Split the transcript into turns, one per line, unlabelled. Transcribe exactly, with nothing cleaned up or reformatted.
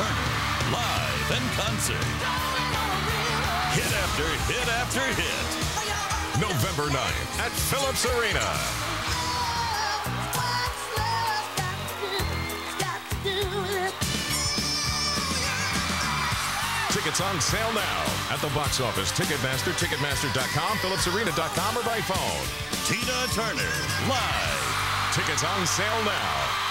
Turner, live in concert. Hit after hit after hit. November ninth at Phillips Arena. Tickets on sale now at the box office, Ticketmaster, Ticketmaster dot com, Phillips Arena dot com, or by phone. Tina Turner, live. Tickets on sale now.